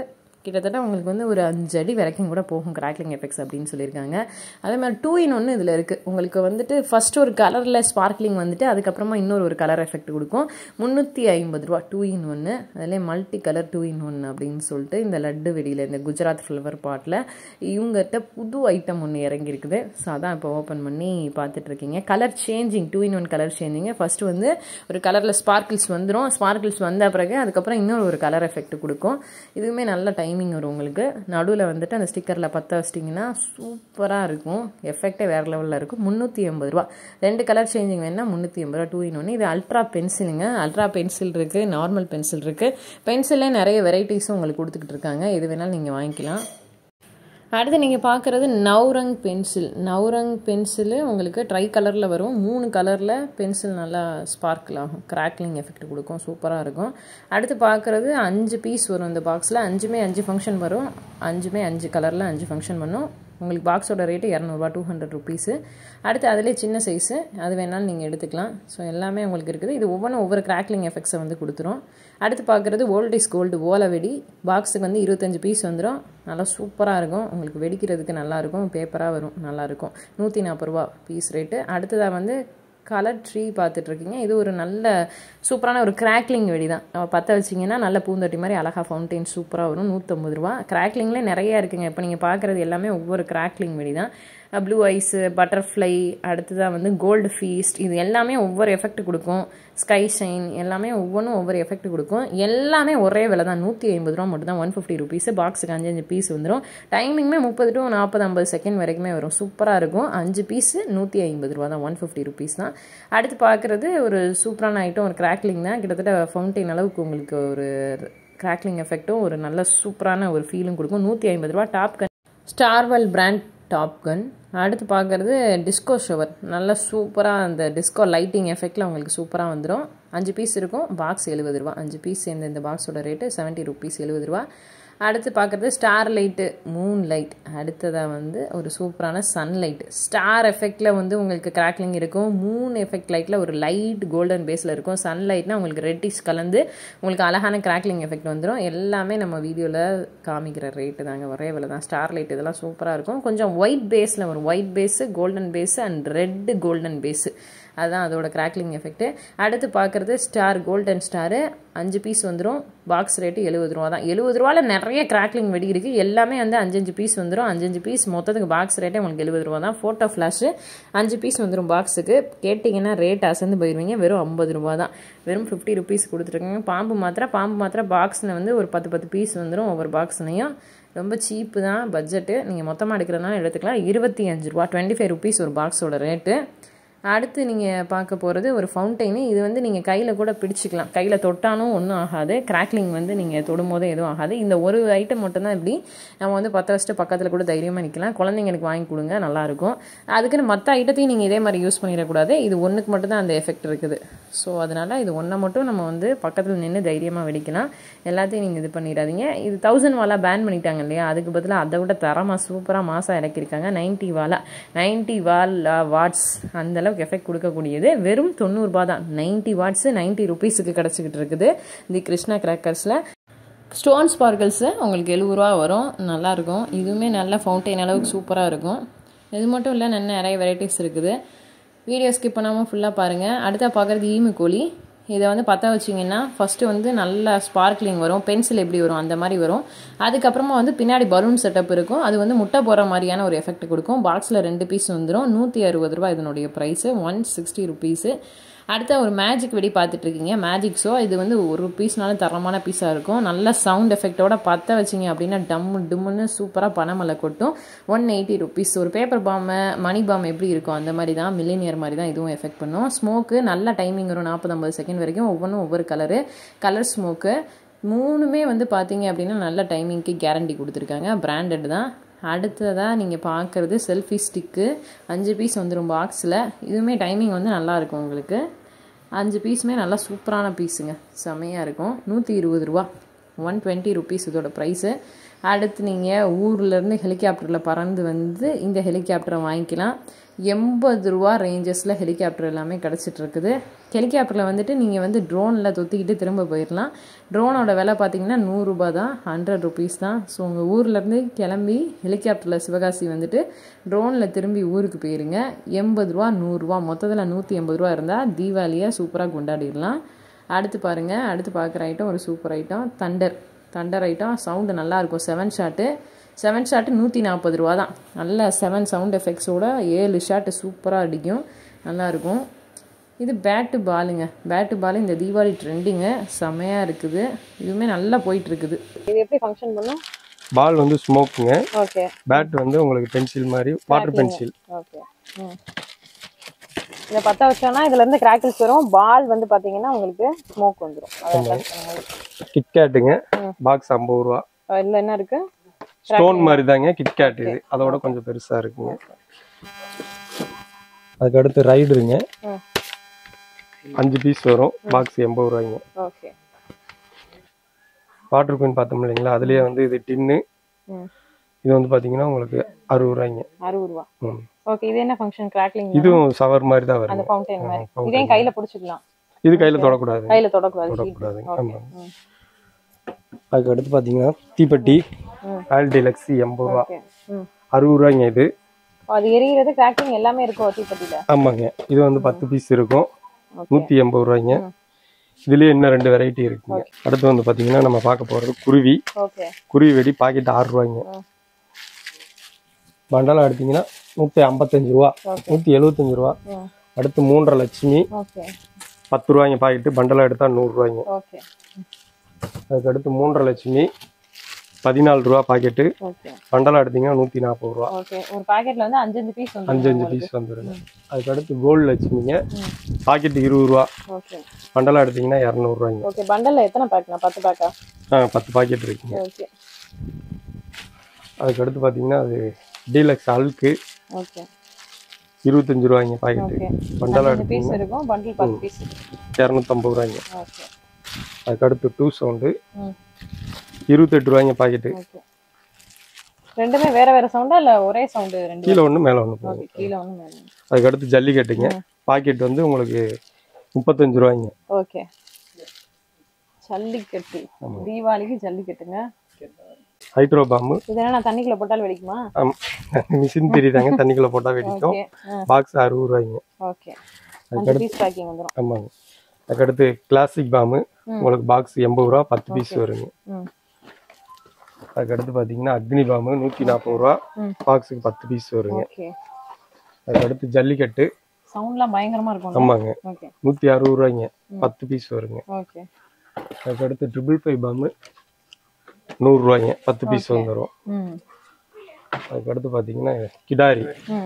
கிட்டத்தட்ட உங்களுக்கு வந்து ஒரு அஞ்சு அடி வரைக்கும் கூட போகும் கிராக்லிங் எஃபெக்ட்ஸ் அப்படின்னு சொல்லியிருக்காங்க. அதே மாதிரி டூ இன் ஒன்று இதில் இருக்குது. உங்களுக்கு வந்துட்டு ஃபர்ஸ்ட் ஒரு கலரில் ஸ்பார்க்லிங் வந்துட்டு அதுக்கப்புறமா இன்னொரு ஒரு கலர் எஃபெக்ட் கொடுக்கும். முந்நூற்றி ஐம்பது ரூபா டூ இன் ஒன்று. அதிலே மல்டி கலர் டூ இன் ஒன்று அப்படின்னு சொல்லிட்டு இந்த லட்டு வெடியில் இந்த குஜராத் ஃப்ளவர் பாட்டில் இவங்ககிட்ட புது ஐட்டம் ஒன்று இறங்கியிருக்குது. ஸோ அதான் இப்போ ஓப்பன் பண்ணி பார்த்துட்ருக்கீங்க. Colour changing two in one colour சேஞ்சிங்க. ஃபஸ்ட்டு வந்து ஒரு கலரில் ஸ்பார்க்கிள்ஸ் வந்துடும். ஸ்பார்க்கிள்ஸ் வந்த பிறகு அதுக்கப்புறம் இன்னொரு ஒரு கலர் எஃபெக்ட் கொடுக்கும். இதுவுமே நல்ல டைமிங் வரும் உங்களுக்கு. நடுவில் வந்துட்டு அந்த ஸ்டிக்கரில் பற்ற வச்சிட்டிங்கன்னா சூப்பராக இருக்கும். எஃபெக்டே வேறு லெவலில் இருக்கும். முந்நூற்றி எண்பது ரூபா. ரெண்டு கலர் சேஞ்சிங் வேணால் முந்நூற்றி எண்பது ரூபா டூ இன் ஒன்று. இது அல்ட்ரா பென்சிலுங்க. அல்ட்ரா பென்சில் இருக்குது, நார்மல் பென்சில் இருக்குது. பென்சிலே நிறைய வெரைட்டிஸும் உங்களுக்கு கொடுத்துக்கிட்டு இருக்காங்க. எது வேணாலும் நீங்கள் வாங்கிக்கலாம். அடுத்து நீங்கள் பார்க்குறது நவ்ரங் பென்சில். நவ்ரங் பென்சிலு உங்களுக்கு ட்ரை கலரில் வரும். மூணு கலரில் பென்சில் நல்லா ஸ்பார்க்கிள் ஆகும். கிராக்லிங் எஃபெக்ட் கொடுக்கும். சூப்பராக இருக்கும். அடுத்து பார்க்குறது அஞ்சு பீஸ் வரும் இந்த பாக்ஸில். அஞ்சுமே அஞ்சு ஃபங்க்ஷன் வரும். அஞ்சுமே அஞ்சு கலரில் அஞ்சு ஃபங்க்ஷன் பண்ணும். உங்களுக்கு பாக்ஸோட ரேட்டு இரநூறுபா டூ ஹண்ட்ரட் ருபீஸு. அடுத்து அதிலே சின்ன சைஸு, அது வேணாலும் நீங்கள் எடுத்துக்கலாம். ஸோ எல்லாமே உங்களுக்கு இருக்குது. இது ஒவ்வொன்றும் ஒவ்வொரு கிராக்லிங் எஃபெக்ட்ஸை வந்து கொடுத்துரும். அடுத்து பார்க்குறது ஓல்ட் இஸ் கோல்டு ஓலை வெடி. பாக்ஸுக்கு வந்து இருபத்தஞ்சு பீஸ் வந்துடும். நல்லா சூப்பராக இருக்கும். உங்களுக்கு வெடிக்கிறதுக்கு நல்லாயிருக்கும். பேப்பராக வரும். நல்லாயிருக்கும். நூற்றி நாற்பது ரூபா பீஸ் ரேட்டு. அடுத்ததாக வந்து கலர் ட்ரீ பார்த்துட்ருக்கீங்க. இது ஒரு நல்ல சூப்பரான ஒரு கிராக்லிங் வெடி தான். பற்ற வச்சிங்கன்னா நல்ல பூந்தொட்டி மாதிரி அழகாக ஃபவுண்டைன் சூப்பராக வரும். நூற்றம்பது ரூபா. கிராக்லிங்லேயே நிறையா இருக்குங்க. இப்போ நீங்கள் பார்க்குறது எல்லாமே ஒவ்வொரு கிராக்லிங் வெடி தான். ப்ளூ ஐஸு, பட்டர்ஃப்ளை, அடுத்ததாக வந்து கோல்டு ஃபீஸ்ட், இது எல்லாமே ஒவ்வொரு எஃபெக்ட் கொடுக்கும். ஸ்கை ஷைன் எல்லாமே ஒவ்வொன்றும் ஒவ்வொரு எஃபெக்ட் கொடுக்கும். எல்லாமே ஒரே விலை தான். நூற்றி ஐம்பது ரூபா மட்டும் தான். One fifty rupees. பாக்ஸுக்கு அஞ்சு அஞ்சு பீஸ் வந்துடும். டைமிங்குமே முப்பது டு நாற்பது ஐம்பது செகண்ட் வரைக்குமே வரும். சூப்பராக இருக்கும். அஞ்சு பீஸு நூற்றி ஐம்பது ரூபா தான். ஒன் ஃபிஃப்டி ருபீஸ் தான். அடுத்து பார்க்குறது ஒரு சூப்பரான ஐட்டம். ஒரு கிராக்லிங் தான். கிட்டத்தட்ட ஃபவுண்டைன் அளவுக்கு உங்களுக்கு ஒரு கிராக்லிங் எஃபெக்ட்டும் ஒரு நல்ல சூப்பரான ஒரு ஃபீலும் கொடுக்கும். நூற்றி ஐம்பது ரூபா. டாப் கன் ஸ்டார்வெல் பிராண்ட் டாப் கன். அடுத்து பார்க்குறது டிஸ்கோ ஷவர். நல்லா சூப்பராக அந்த டிஸ்கோ லைட்டிங் எஃபெக்டில் உங்களுக்கு சூப்பராக வந்துடும். அஞ்சு பீஸ் இருக்கும். பாக்ஸ் எழுபது ரூபா. அஞ்சு பீஸ் சேர்ந்த இந்த பாக்ஸோட ரேட்டு செவன்ட்டி ருபீஸ் எழுபது ரூபா. அடுத்து பார்க்குறது ஸ்டார் லைட்டு, மூன் லைட். அடுத்ததாக வந்து ஒரு சூப்பரான சன்லைட். ஸ்டார் எஃபெக்டில் வந்து உங்களுக்கு கிராக்லிங் இருக்கும். மூன் எஃபெக்ட் லைட்டில் ஒரு லைட் கோல்டன் பேஸில் இருக்கும். சன்லைட்னா உங்களுக்கு ரெட்டிஷ் கலந்து உங்களுக்கு அழகான கிராக்லிங் எஃபெக்ட் வந்துடும். எல்லாமே நம்ம வீடியோவில் காமிக்கிற ரேட்டு தாங்க. ஒரே விலை தான். ஸ்டார் லைட் இதெல்லாம் சூப்பராக இருக்கும். கொஞ்சம் ஒயிட் பேஸில் வரும். White base, golden base and red golden base. அதுதான் அதோட கிராக்லிங் எஃபெக்ட்டு. அடுத்து பார்க்குறது ஸ்டார் கோல்டன் ஸ்டாரு. அஞ்சு பீஸ் வந்துடும். பாக்ஸ் ரேட்டு எழுபது ரூபா தான். எழுபது ரூபாவில் நிறைய கிராக்லிங் வெடி இருக்குது. எல்லாமே வந்து அஞ்சஞ்சு பீஸ் வந்துடும். அஞ்சஞ்சு பீஸ் மொத்தத்துக்கு பாக்ஸ் ரேட்டே உங்களுக்கு எழுபது ரூபா தான். ஃபோட்டோ ஃப்ளாஷு அஞ்சு பீஸ் வந்துடும் பாக்ஸுக்கு. கேட்டிங்கன்னா ரேட் அசந்து போயிடுவீங்க. வெறும் ஐம்பது ரூபா தான். வெறும் ஃபிஃப்டி ருபீஸ் கொடுத்துருக்கீங்க. பாம்பு மாத்திரை பாம்பு மாத்திரை பாக்ஸில் வந்து ஒரு பத்து பத்து பீஸ் வந்துடும் ஒவ்வொரு பாக்ஸ்லையும். ரொம்ப சீப்பு தான் பட்ஜெட்டு. நீங்கள் மொத்தமாக எடுக்கிறதுனால எடுத்துக்கலாம். இருபத்தி அஞ்சு ரூபா டுவெண்ட்டி ஃபைவ் ருபீஸ் ஒரு பாக்ஸோட ரேட்டு. அடுத்து நீங்கள் பார்க்க போகிறது ஒரு ஃபவுண்டைனு. இது வந்து நீங்கள் கையில் கூட பிடிச்சிக்கலாம். கையில் தொட்டாலும் ஒன்றும் ஆகாது. கிராக்லிங் வந்து நீங்கள் தொடும் போது எதுவும் ஆகாது. இந்த ஒரு ஐட்டம் மட்டும்தான் இப்படி நம்ம வந்து பற்ற வச்சுட்டு பக்கத்தில் கூட தைரியமாக நிற்கலாம். குழந்தைங்களுக்கு வாங்கி கொடுங்க, நல்லாயிருக்கும். அதுக்குன்னு மற்ற ஐட்டத்தையும் நீங்கள் இதே மாதிரி யூஸ் பண்ணிடக்கூடாது. இது ஒன்றுக்கு மட்டும்தான் அந்த எஃபெக்ட் இருக்குது. ஸோ அதனால் இது ஒன்றை மட்டும் நம்ம வந்து பக்கத்தில் நின்று தைரியமாக வெடிக்கலாம். எல்லாத்தையும் நீங்கள் இது பண்ணிடாதீங்க. இது தௌசண்ட் வாலா பேன் பண்ணிட்டாங்க இல்லையா, அதுக்கு பதிலாக அதை விட தரமாக சூப்பராக மாசாக இறக்கியிருக்காங்க. நைன்ட்டி வாலா நைன்ட்டி வால் வாட்ஸ் அந்தளவுக்கு எஃபெக்ட் கொடுக்கக்கூடியது. வெறும் தொண்ணூறுபா தான். நைன்ட்டி வாட்ஸு நைன்ட்டி ருபீஸுக்கு கிடச்சிக்கிட்டு இருக்குது தி கிருஷ்ணா கிராக்கர்ஸில். ஸ்டோன் ஸ்பார்க்கிள்ஸு உங்களுக்கு எழுபது ரூபா வரும். நல்லாயிருக்கும். இதுவுமே நல்ல ஃபவுண்டைன் அளவுக்கு சூப்பராக இருக்கும். இது மட்டும் இல்லை, நல்ல நிறைய வெரைட்டிஸ் இருக்குது. வீடியோ ஸ்கிப் பண்ணாமல் ஃபுல்லாக பாருங்கள். அடுத்த பார்க்குறது ஈமு கோழி. இதை வந்து பற்ற வச்சிங்கன்னா ஃபஸ்ட்டு வந்து நல்லா ஸ்பார்க்லிங் வரும். பென்சில் எப்படி வரும் அந்த மாதிரி வரும். அதுக்கப்புறமா வந்து பின்னாடி பலூன் செட்டப் இருக்கும். அது வந்து முட்டை போகிற மாதிரியான ஒரு எஃபெக்ட் கொடுக்கும். பாக்ஸில் ரெண்டு பீஸ் வந்துடும். நூற்றி அறுபது ரூபா இதனுடைய ப்ரைஸு. One sixty rupees. அடுத்த ஒரு மேஜிக் வெடி பார்த்துட்ருக்கீங்க. Magic show. இது வந்து ஒரு பீஸ்னாலும் தரமான பீஸாக இருக்கும். நல்ல சவுண்ட் எஃபெக்டோட பற்ற வச்சிங்க அப்படின்னா டம்மு டிம்முன்னு சூப்பராக பனமலை கொட்டும். One eighty rupees. ஒரு பேப்பர் பாம்பு, மணி பாம்பு எப்படி இருக்கும் அந்த மாதிரி தான், மில்லினியர் மாதிரி தான் இதுவும் எஃபெக்ட் பண்ணும். ஸ்மோக்கு நல்ல டைமிங் வரும். நாற்பது ஐம்பது செகண்ட் வரைக்கும். ஒவ்வொன்றும் ஒவ்வொரு கலரு. கலர் ஸ்மோக்கு மூணுமே வந்து பார்த்தீங்க அப்படின்னா நல்ல டைமிங்க்கு கேரண்டி கொடுத்துருக்காங்க. பிராண்டட் தான். அடுத்ததாக நீங்கள் பார்க்குறது செல்ஃபி ஸ்டிக்கு. அஞ்சு பீஸ் வந்துடும் பாக்ஸில். இதுவுமே டைமிங் வந்து நல்லாயிருக்கும் உங்களுக்கு. அஞ்சு பீஸுமே நல்லா சூப்பரான பீஸுங்க. செம்மையாக இருக்கும். நூற்றி இருபது ரூபா. ஒன் டுவெண்ட்டி ருபீஸ் இதோட ப்ரைஸு. அடுத்து நீங்கள் ஊர்லேருந்து ஹெலிகாப்டரில் பறந்து வந்து இந்த ஹெலிகாப்டரை வாங்கிக்கலாம். எண்பது ரூபா ரேஞ்சஸில் ஹெலிகாப்டர் எல்லாமே கிடச்சிட்ருக்குது. ஹெலிகாப்டரில் வந்துட்டு நீங்கள் வந்து ட்ரோனில் தொத்திக்கிட்டு திரும்ப போயிடலாம். ட்ரோனோட விலை பார்த்தீங்கன்னா நூறுரூபா தான், ஹண்ட்ரட் ருபீஸ் தான். ஸோ உங்கள் ஊர்லேருந்து கிளம்பி ஹெலிகாப்டரில் சிவகாசி வந்துட்டு ட்ரோனில் திரும்பி ஊருக்கு போயிருங்க. எண்பது ரூபா நூறுரூவா மொத்தத்தில் நூற்றி எண்பது ரூபா இருந்தால் தீபாவளியை சூப்பராக கொண்டாடிடலாம். அடுத்து பாருங்கள், அடுத்து பார்க்குற ஐட்டம் ஒரு super item thunder. Thunder item sound நல்லாயிருக்கும். செவன் ஷாட்டு செவன் ஷாட்டு நூற்றி நாற்பது ரூபா தான். நல்ல செவன் சவுண்ட் எஃபெக்ட்ஸோட ஏழு ஷாட்டு சூப்பராக அடிக்கும், நல்லாயிருக்கும். இது பேட்டு பாலுங்க. பேட்டு பால் இந்த தீபாவளி ட்ரெண்டிங்கு செம்மையாக இருக்குது. இதுவுமே நல்லா போயிட்டுருக்குது. இது எப்படி ஃபங்க்ஷன் பண்ணும்? பால் வந்து ஸ்மோக்குங்க. ஓகே. பேட் வந்து உங்களுக்கு பென்சில் மாதிரி வாட்டர் பென்சில். ஓகே. இதை பற்ற வச்சோன்னா இதுலேருந்து கிராக்கிள்ஸ் வரும். பால் வந்து பார்த்தீங்கன்னா உங்களுக்கு ஸ்மோக் வந்துடும். கிட்கேட்டுங்க. பாக்ஸ் ஐம்பது ரூபா. இதில் என்ன இருக்கு? ஸ்டோன் மாதிரி தாங்க கிட்கேட். இது அதோட கொஞ்சம் பெருசா இருக்குங்க. அதுக்கு அடுத்து ரைடருங்க. அஞ்சு பீஸ் வரும். பாக்ஸ் எண்பது ரூபாய்ங்க. ஓகே. வாட்டர் குயின் பார்த்தோம் இல்லைங்களா, அதுலயே வந்து இது டின்னு. இது வந்து பாத்தீங்கன்னா உங்களுக்கு அறுபது ரூபாய்ங்க. அறுபது ரூபா. ஓகே. இது என்ன ஃபங்க்ஷன்? கிராக்லிங். இதுவும் சவர் மாதிரி தான் வரும். அந்த ஃபவுண்டைன் மாதிரி. இதையும் கையில பிடிச்சிக்கலாம். இது கையில தொடக்கூடாது. கையில தொடக்கூடாது. தொடக்கூடாது. ஆமா. அதுக்கு அடுத்து பாத்தீங்கன்னா தீப்பெட்டி ஆல் டிலக்ஸ் எண்பது ரூபா. அறுபது ரூபாய்ங்க. இது அது எரியிறது கிராக்கிங் எல்லாமே இருக்கும் தீப்பெட்டில. ஆமாங்க. இது வந்து பத்து பீஸ் இருக்கும். நூத்தி எண்பது ரூபாய்ங்க. இதுலயே இன்னும் ரெண்டு வெரைட்டி இருக்குங்க. அடுத்து வந்து பாத்தீங்கன்னா நம்ம பார்க்க போறது குருவி. குருவி வெடி பாக்கெட் ஆறு ரூபாய்ங்க. பண்டலா எடுத்தீங்கன்னா நூத்தி ஐம்பத்தஞ்சு ரூபா, நூத்தி எழுபத்தஞ்சு ரூபா. அடுத்து மூன்றரை லட்சுமி பத்து ரூபாய்ங்க பாக்கெட்டு. பண்டலா எடுத்தா நூறு ரூபாய்ங்க. அதுக்கு அடுத்து மூன்றரை லட்சுமி பதினாலு ரூபா பாக்கெட்டு. பண்டலா எடுத்தீங்கன்னா நூத்தி நாற்பது ரூபா. ஒரு பாக்கெட்ல வந்து அஞ்சு அஞ்சு பீஸ் வந்து அஞ்சு அஞ்சு பீஸ் வந்துருங்க. அதுக்கு அடுத்து கோல்டு லட்சுமிங்க. பாக்கெட் இருபது ரூபா. பண்டலா எடுத்தீங்கன்னா இருநூறு ரூபாய்ங்க. ஓகே. பண்டல்ல எத்தனை பாக்கெட்? பத்து பாக்கெட்டா? ஆ, பத்து பாக்கெட் இருக்குங்க. ஓகே. அதுக்கு அடுத்து பாத்தீங்கன்னா அது டீலக்ஸ் அல்க்கு. ஓகே. இருபத்தஞ்சு ரூபாய்ங்க பாக்கெட்டு. பண்டலா பீஸ் இருக்கும். பண்டில் பத்து பீஸ் இருநூத்தி ஐம்பது ரூபாய்ங்க. ஓகே. அதுக்கு அடுத்து டூ சவுண்டு இருபத்தெட்டு ரூபாய்ங்க பாக்கெட்டு. ரெண்டுமே வேற வேற சவுண்டா இல்ல ஒரே சவுண்ட்? ரெண்டு கீழ ஒண்ணு மேல ஒண்ணு. ஓகே. கீழ ஒண்ணு மேல ஒண்ணு. அதுக்கு அடுத்து ஜல்லிக்கட்டுங்க. பாக்கெட் வந்து உங்களுக்கு முப்பத்தஞ்சு ரூபாய்ங்க. ஓகே. ஜல்லிக்கட்டு தீபாவளிக்கு ஜல்லிக்கட்டுங்க. ஹைட்ரோ பாம்பு. இதெல்லாம் நான் தண்ணிக்குள்ள போட்டால் வெடிக்குமா? மிஷின் தெரியுதாங்க, தண்ணிக்குள்ள போட்டா வெடிக்கும். பாக்ஸ் அறுபது ரூபாய்ங்க. ஓகே. அஞ்சு பீஸ் பேக்கிங் வந்துரும். ஆமாங்க. அதுக்கு அடுத்து கிளாசிக் பாம்பு உங்களுக்கு பாக்ஸ் எண்பது ரூபா, பத்து பீஸ் வருங்க. அதுக்கு அடுத்து பாத்தீங்கன்னா அக்னி பாம்பு நூத்தி நாற்பது ரூபா, பாக்ஸுக்கு பத்து பீஸ் வருங்க. அதுக்கு அடுத்து ஜல்லிக்கட்டு. சவுண்ட்லாம் பயங்கரமா இருக்கும். ஆமாங்க. நூத்தி அறுபது ரூபாய்ங்க, பத்து பீஸ் வருங்க. அதுக்கு அடுத்து ட்ரிபிள் ஃபைவ் பாம்பு நூறு ரூபாய்ங்க, பத்து பீஸ் வந்துடும். அதுக்கு அடுத்து பாத்தீங்கன்னா கிடாரி.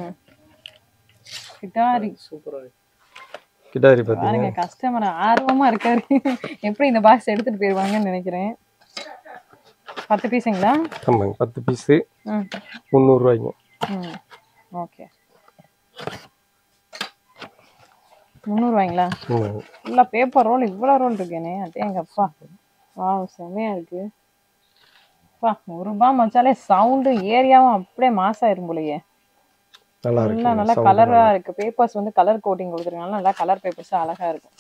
கிடாரி சூப்பரா இருக்கு. கிடாரி பாத்தீங்க, கஸ்டமர் ஆர்வமா இருக்காரு. எப்படி இந்த பாக்ஸ் எடுத்துட்டு போயிருவாங்கன்னு நினைக்கிறேன். பத்து பீஸுங்களா? ஆமாங்க, பத்து பீஸ் முந்நூறு ரூபாய்ங்க. ஓகே. முந்நூறு ரூபாய்ங்களா? இல்ல பேப்பர் ரோல் இவ்வளவு ரோல் இருக்கேனே, அதே எங்க அப்பா. வாவ், செமையா இருக்கு. அப்பா, ஒரு ரூபாய் மச்சாலே சவுண்ட் ஏரியாவும் அப்படியே மாசா இருக்கும் போலயே. நல்லா இருக்கு, நல்லா கலரா இருக்கு. பேப்பர்ஸ் வந்து கலர் கோட்டிங் கொடுத்துருக்காங்க, நல்லா கலர் பேப்பர்ஸ் அழகா இருக்கும்.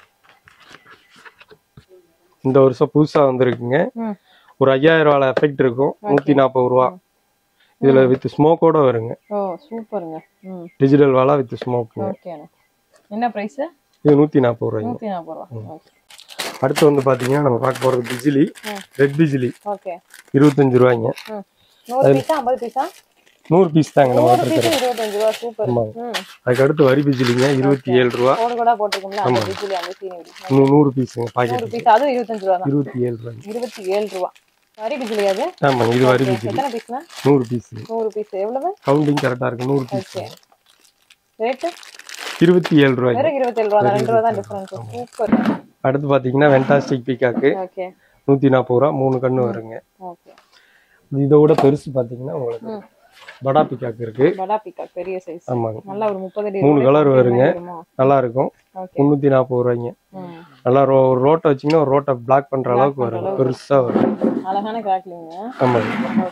இந்த வருஷம் புதுசா வந்திருக்குங்க. ஒரு ஐயாயிரம் ரூபாய் எஃபெக்ட் இருக்கும். நூத்தி நாற்பது ரூபா. இதுல வித் ஸ்மோக்கோட வருங்க. ஓ சூப்பருங்க. டிஜிட்டல் வாலா வித் ஸ்மோக். ஓகே. என்ன பிரைஸ்? இது நூத்தி நாற்பது ரூபாய். நூத்தி நாற்பது ரூபாய். அடுத்து வந்து பாத்தீங்கன்னா நம்ம பார்க்க போறது பிஜிலி, ரெட் பிஜிலி. ஓகே. இருபத்தஞ்சு ரூபாய்ங்க. நூறு பீஸா ஐம்பது பீஸா? நூறு பீஸ் தாங்க நம்ம கிட்ட இருக்கிறது. இருபத்தஞ்சு ரூபாய். சூப்பர். அதுக்கு அடுத்து வரி பிஜிலிங்க இருபத்தி ஏழு ரூபாய். கோடு கோடா போட்டுருக்கோம்ல, அந்த பிஜிலி அந்த சீனி. நூறு பீஸ்ங்க பாக்கெட். நூறு பீஸ் அது இருபத்தஞ்சு ரூபாய் தான். இருபத்தி ஏழு ரூபாய். இருபத்தி ஏழு ரூபாய். வரி பிஜிலி அது? ஆமா, இது வரி பிஜிலி. எத்தனை பீஸ்னா? நூறு பீஸ். நூறு பீஸ் எவ்வளவு? கவுண்டிங் கரெக்ட்டா இருக்கு. நூறு பீஸ். ரேட் இருபத்தி ஏழு ரூபாய். வேற இருபத்தி ஏழு ரூபாய், ரெண்டு ரூபாய் தான் டிஃபரன்ஸ். சூப்பர். அடுத்து பாத்தீங்கன்னா வெண்டாஸ்டிக் பீகாக். ஓகே. நூத்தி நாற்பது ரூபாய், மூணு கண்ணு வருங்க. ஓகே. இதோட பெருசு பாத்தீங்கன்னா உங்களுக்கு படா பீகாக் இருக்கு. படா பீகாக் பெரிய சைஸ். ஆமாங்க. நல்லா ஒரு முப்பது அடி. மூணு கலர் வருங்க, நல்லா இருக்கும். முன்னூத்தி நாற்பது ரூபாய்ங்க. நல்லா ஒரு ரோட்டை வச்சீங்கன்னா ஒரு ரோட்டை பிளாக் பண்ற அளவுக்கு வரும், பெருசா வரும். அழகான கிராக்லிங்க. ஆமாங்க.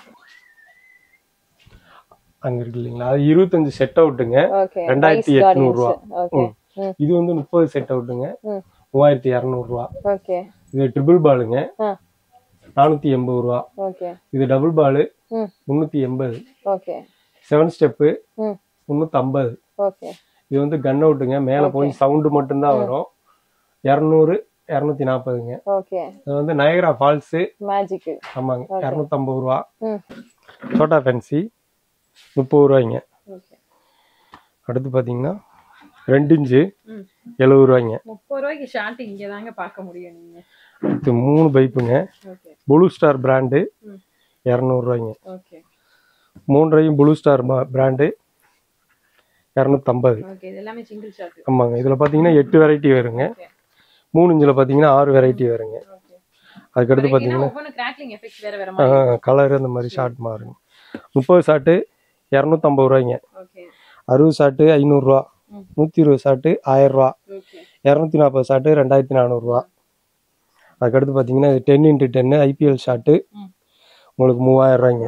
அங்க இருக்கு இல்லைங்களா, அது இருபத்தஞ்சு செட் அவுட்டுங்க, ரெண்டாயிரத்தி எட்நூறு ரூபா. இது வந்து முப்பது செட் அவுட்டுங்க, மூவாயிரத்தி இருநூறு ரூபா. இது ட்ரிபிள் பாலுங்க, நானூத்தி எண்பது ரூபா. இது டபுள் பாலு முன்னூத்தி எண்பது. செவன் ஸ்டெப்பு முன்னூத்தி ஐம்பது. இது வந்து கன் அவுட்டுங்க, மேல போய் சவுண்டு மட்டும்தான் வரும், இருநூறு இருநூத்தி நாற்பதுங்க. இது வந்து நயகரா ஃபால்ஸ் மேஜிக். ஆமாங்க, இருநூத்தி ஐம்பது ரூபா. சோட்டா ஃபேன்சி முப்பது ரூபாய்ங்க. அடுத்து பாத்தீங்கன்னா ரெண்டு இன்ச்சு எழுபது ரூபாய்ங்க. முப்பது ரூபாய்க்கு ஷார்ட் இங்க தாங்க பார்க்க முடியும் நீங்க. அடுத்து மூணு பைப்புங்க, ப்ளூ ஸ்டார் பிராண்டு, இருநூறு ரூபாய்ங்க. மூன்றையும் ப்ளூ ஸ்டார் பிராண்டு, இருநூத்தி ஐம்பது. ஆமாங்க. இதுல பாத்தீங்கன்னா எட்டு வெரைட்டி வருங்க, மூணு இன்ச்சுல பாத்தீங்கன்னா ஆறு வெரைட்டி வருங்க. அதுக்கடுத்து பாத்தீங்கன்னா கலர் அந்த மாதிரி ஷார்ட் மாறுங்க. முப்பது ஷார்ட்டு இருநூத்தி ஐம்பது ரூபாய்ங்க, அறுபது ஷார்ட்டு ஐநூறு ரூபா, நூத்தி இருபது ஷார்ட்டு ஆயிரம் ரூபா, இருநூத்தி நாற்பது ஷார்ட்டு ரெண்டாயிரத்தி நானூறு ரூபா. அதுக்கடுத்து பாத்தீங்கன்னா ten into ten IPL short உங்களுக்கு மூவாயிரம் ரூபாய்ங்க.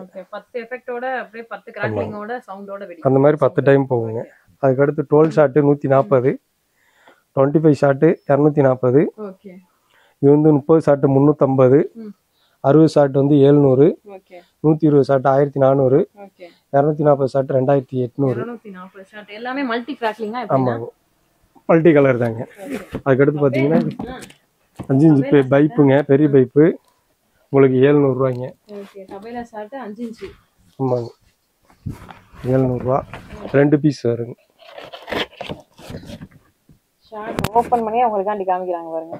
அந்த மாதிரி பத்து டைம் போகுங்க. அதுக்கடுத்து டுவெல் ஷார்ட்டு நூத்தி நாற்பது, டுவெண்ட்டி ஃபைவ் ஷார்ட்டு இரநூத்தி நாற்பது. இது வந்து முப்பது ஷார்ட்டு முன்னூத்தி ஐம்பது, அறுபது ஷார்ட் வந்து எழுநூறு, நூத்தி இருபது ஷார்ட் ஆயிரத்தி நானூறு, இருநூத்தி நாற்பது ஷார்ட் ரெண்டாயிரத்தி எட்நூறு. ஆமாங்க, மல்டி கலர் தாங்க. அதுக்கடுத்து பாத்தீங்கன்னா அஞ்சு இன்ச்சு பைப்புங்க, பெரிய பைப்பு உங்களுக்கு எழுநூறு ரூபாய்ங்க. ஆமாங்க, எழுநூறு ரூபா. ரெண்டு பீஸ் வருங்க. ஓபன் பண்ணி உங்களுக்காண்டி காமிக்கிறாங்க பாருங்க.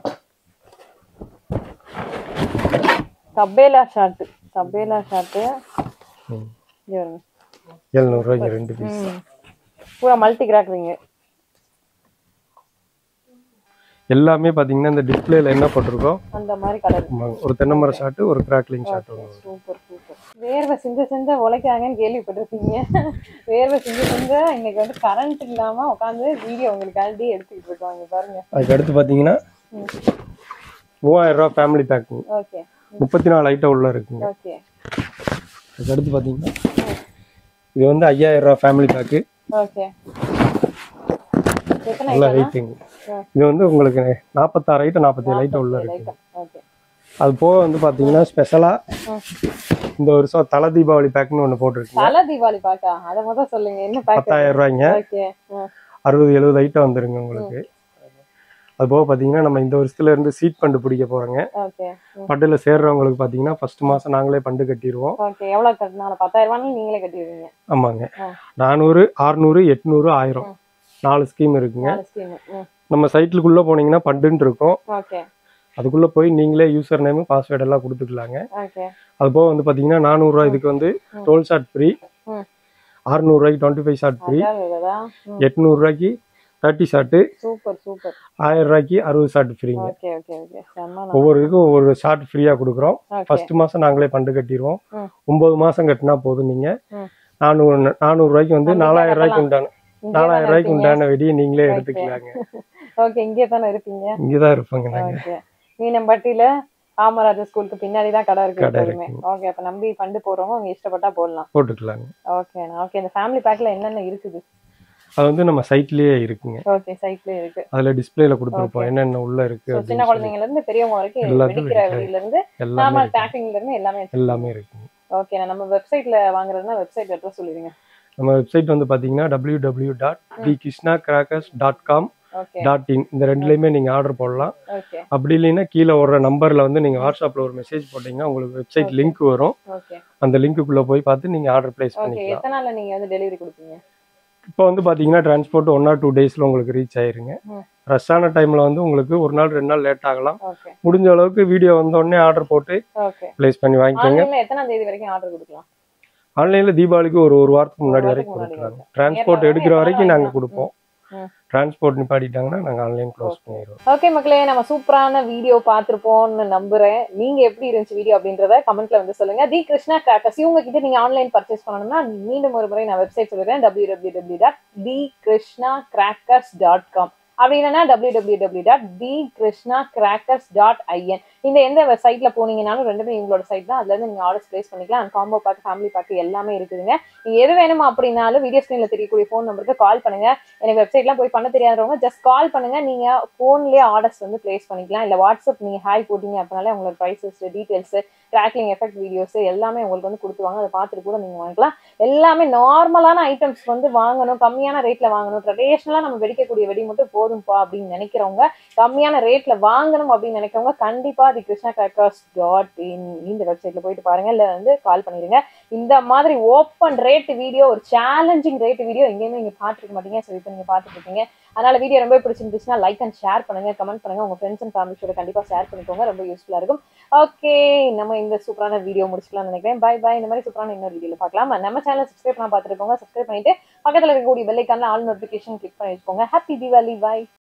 தபேலா ஷார்ட், தபேலா ஷார்ட் எழுநூறு ரூபாய்க்கு ரெண்டு பீஸ். பூரா மல்டி கிராக்லிங். எல்லாமே பாத்தீங்கன்னா இந்த டிஸ்ப்ளேல என்ன போட்டிருக்கோம் அந்த மாதிரி கலர். ஒரு தென்னமர ஷாட், ஒரு கிராக்லிங் ஷாட். Super super. வேர்வை சிந்த சிந்த உழைக்காங்கன்னு கேள்விப்பட்டிருக்கீங்க. வேர்வை சிந்த சிந்த இன்னைக்கு வந்து கரண்ட் இல்லாம உட்காந்து வீடியோ உங்களுக்காண்டி எடுத்துக்கிட்டு இருக்காங்க பாருங்க. அதுக்கு அடுத்து பாத்தீங்கன்னா மூவாயிரம் ரூபாய் ஃபேமிலி பேக். ஓகே, முப்பத்தி நாலு ஐட்டம் உள்ள இருக்குங்க. ஓகே. அதுக்கு அடுத்து பாத்தீங்கன்னா இது வந்து ஐயாயிரம் ரூபாய் ஃபேமிலி பேக்கு. ஓகே. நல்ல வெயிட்டிங். இது வந்து உங்களுக்கு நாற்பத்தாறு ஐட்டம் நாற்பத்தேழு ஐட்டம் உள்ள இருக்கு. அது போக வந்து பாத்தீங்கன்னா ஸ்பெஷலா இந்த வருஷம் தலை தீபாவளி பேக்னு ஒண்ணு போட்டுருக்கீங்க. தலை தீபாவளி பேக்கா? அத முதல்ல சொல்லுங்க, என்ன பேக்? பத்தாயிரம் ரூபாய்ங்க. அறுபது எழுபது ஐட்டம் வந்துருங்க உங்களுக்கு. அது போக பாத்தீங்கன்னா நம்ம இந்த வருஷத்துல இருந்து சீட் பண்டு பிடிக்க போறோங்க. பண்டுல சேர்றவங்களுக்கு பாத்தீங்கன்னா ஃபர்ஸ்ட் மாசம் நாங்களே பண்டு கட்டிடுவோம். எவ்வளவு கட்டினாலும் பத்தாயிரம் ரூபாய் நீங்களே கட்டிடுவீங்க? ஆமாங்க. நானூறு அறுநூறு எட்நூறு ஆயிரம் நாலு ஸ்கீம் இருக்குங்க. நம்ம சைட்லுக்குள்ள போனீங்கன்னா பண்டுன்னு இருக்கும், அதுக்குள்ள போய் நீங்களே யூசர் நேம் பாஸ்வேர்ட் எல்லாம் கொடுத்துக்கலாங்க. அது போக வந்து பாத்தீங்கன்னா நானூறு ரூபாய் இதுக்கு வந்து டுவெல் ஷாட் ஃப்ரீ, அறுநூறு ரூபாய்க்கு டுவெண்ட்டி ஃபைவ் ஷாட் ஃப்ரீ, எட்நூறு ரூபாய்க்கு தேர்ட்டி ஷாட்டு, ஆயிரம் ரூபாய்க்கு அறுபது ஷாட் ஃப்ரீங்க. ஒவ்வொரு இதுக்கும் ஒவ்வொரு ஷாட் ஃப்ரீயா கொடுக்குறோம். ஃபர்ஸ்ட் மாசம் நாங்களே பண்டு கட்டிடுவோம். ஒன்பது மாசம் கட்டினா போதும். நீங்க நானூறு நானூறு ரூபாய்க்கு வந்து நாலாயிரம் ரூபாய்க்கு உண்டான நாலாயிரம் ரூபாய்க்கு உண்டான வெடியை நீங்களே எடுத்துக்கலாங்க. ஓகே, இங்கே தானே இருப்பீங்க? இங்கதான் இருப்பாங்க நாங்க. மீனம்பட்டியில காமராஜர் ஸ்கூலுக்கு பின்னாடி தான் கடை இருக்கு எப்பவுமே. ஓகே, அப்ப நம்பி ஃபண்டு போறவங்க உங்க இஷ்டப்பட்டா போடலாம், போட்டுக்கலாங்க. Okay okay. இந்த ஃபேமிலி பேக்ல என்னென்ன இருக்குது? அது வந்து நம்ம சைட்லயே இருக்குங்க. ஓகே, சைட்லயே இருக்கு. அதுல டிஸ்ப்ளேல கொடுத்திருப்போம் என்னென்ன உள்ள இருக்கு. சின்ன குழந்தைங்கல இருந்து பெரியவங்க வரைக்கும் வெடிக்கிற வெடியில இருந்து நார்மல் பேக்கிங்ல இருந்து எல்லாமே எல்லாமே இருக்கு. ஓகே, நம்ம வெப்சைட்ல வாங்குறதுனா வெப்சைட் அட்ரஸ் சொல்லிடுங்க. நம்ம வெப்சைட் வந்து பாத்தீங்கன்னா W W W dot the Krishna crackers dot com dot in. இந்த ரெண்டுலயுமே நீங்க ஆர்டர் போடலாம். அப்படி இல்லைன்னா கீழே ஒரு நம்பர்ல வந்து நீங்க வாட்ஸ்அப்ல ஒரு மெசேஜ் போட்டீங்கன்னா உங்களுக்கு வெப்சைட் லிங்க் வரும். அந்த லிங்க்குள்ள போய் பார்த்து நீங்க ஆர்டர் பிளேஸ் பண்ணிக்கலாம். எத்தனை நாள்ல நீங்க வந்து டெலிவரி கொடுப்பீங்க? இப்போ வந்து பாத்தீங்கன்னா டிரான்ஸ்போர்ட் ஒன் ஆர் டூ டேஸ்ல உங்களுக்கு ரீச் ஆயிருங்க. ரஷ்ஷான டைம்ல வந்து உங்களுக்கு ஒரு நாள் ரெண்டு நாள் லேட் ஆகலாம். முடிஞ்ச அளவுக்கு வீடியோ வந்த உடனே ஆர்டர் போட்டு பிளேஸ் பண்ணி வாங்கிக்கோங்க. எத்தனை தேதி வரைக்கும் ஆர்டர் கொடுக்கலாம்? ஆன்லைன்ல தீபாவளிக்கு ஒரு ஒரு வாரத்துக்கு முன்னாடி வரைக்கும் கொடுக்கலாம். டிரான்ஸ்போர்ட் எடுக்கிற வரைக்கும் நாங்க கொடுப்போம். டிரான்ஸ்போர்ட் நிப்பாட்டிட்டாங்கன்னா நாங்க ஆன்லைன் க்ளோஸ் பண்ணிடுவோம். ஓகே மக்களே, நம்ம சூப்பரான வீடியோ பார்த்திருப்போம்னு நம்புறேன். நீங்க எப்படி இருந்துச்சு வீடியோ அப்படின்றத கமெண்ட்ல வந்து சொல்லுங்க. தி கிருஷ்ணா கிராக்கர்ஸ் இவங்க கிட்ட நீங்க ஆன்லைன் பர்ச்சேஸ் பண்ணணும்னா மீண்டும் ஒரு முறை நான் வெப்சைட் சொல்லிடுறேன், W W W dot the Krishna crackers dot com. அப்படி இல்லைன்னா W W W dot the Krishna crackers dot IN. இந்த எந்த சைட்ல போனீங்கன்னாலும் ரெண்டுமே இவங்களோட சைட் தான். அதுல இருந்து நீங்க ஆர்டர்ஸ் பிளேஸ் பண்ணிக்கலாம். And combo pack, family pack எல்லாமே இருக்குதுங்க. நீங்க எது வேணுமா அப்படின்னாலும் வீடியோ ஸ்கிரீன்ல தெரியக்கூடிய ஃபோன் நம்பருக்கு கால் பண்ணுங்க. எனக்கு வெப்சைட்லாம் போய் பண்ண தெரியாதவங்க ஜஸ்ட் கால் பண்ணுங்க. நீங்க போன்லயே ஆர்டர்ஸ் வந்து பிளேஸ் பண்ணிக்கலாம். இல்ல வாட்ஸ்அப் நீங்க ஹாய் போட்டீங்க அப்படின்னாலே உங்களோட prices, details, tracking effect videos எல்லாமே உங்களுக்கு வந்து கொடுத்துவாங்க. அதை பார்த்துட்டு கூட நீங்க வாங்கிக்கலாம். எல்லாமே நார்மலான ஐட்டம்ஸ் வந்து வாங்கணும், கம்மியான ரேட்ல வாங்கணும், ட்ரெடிஷனலா நம்ம வெடிக்கக்கூடிய வெடி மட்டும் போதும்பா அப்படின்னு நினைக்கிறவங்க, கம்மியான ரேட்ல வாங்கணும் அப்படின்னு நினைக்கிறவங்க கண்டிப்பா the Krishna crackers dot in இந்த வெப்சைட்ல போயிட்டு பாருங்க. இல்ல வந்து கால் பண்ணிருங்க. இந்த மாதிரி ஓப்பன் ரேட் வீடியோ, ஒரு சேலஞ்சிங் ரேட் வீடியோ எங்கேயுமே நீங்க பார்த்துருக்க மாட்டீங்க. ஸோ இப்போ நீங்க பார்த்துட்டு இருக்கீங்க. அதனால வீடியோ ரொம்ப பிடிச்சிருந்துச்சுன்னா லைக் அண்ட் ஷேர் பண்ணுங்க, கமெண்ட் பண்ணுங்க, உங்க ஃப்ரெண்ட்ஸ் அண்ட் ஃபேமிலிஸோட கண்டிப்பா ஷேர் பண்ணிக்கோங்க. ரொம்ப யூஸ்ஃபுல்லா இருக்கும். ஓகே, நம்ம இந்த சூப்பரான வீடியோ முடிச்சுக்கலாம்னு நினைக்கிறேன். Bye bye. இந்த மாதிரி சூப்பரான இன்னொரு வீடியோல பார்க்கலாம். நம்ம சேனல் சப்ஸ்கிரைப் பண்ண பார்த்துருக்கோங்க. சப்ஸ்கிரைப் பண்ணிட்டு பக்கத்துல இருக்கக்கூடிய பெல் ஐகான்ல ஆல் நோட்டிபிகேஷன் கிளிக் பண்ணி வச்சுக்கோங்க. ஹாப்பி தீபாவளி. பை.